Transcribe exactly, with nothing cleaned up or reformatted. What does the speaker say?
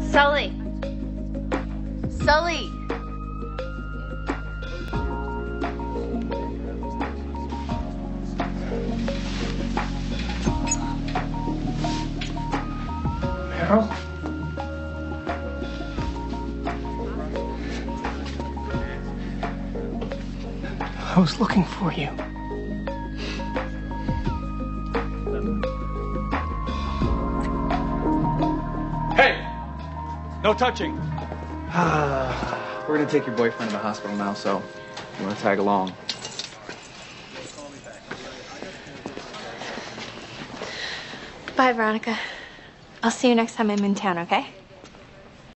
Sully. Sully. Meryl? I was looking for you. Hey! No touching. Uh, we're gonna take your boyfriend to the hospital now, so you wanna tag along? Bye, Veronica. I'll see you next time I'm in town, okay?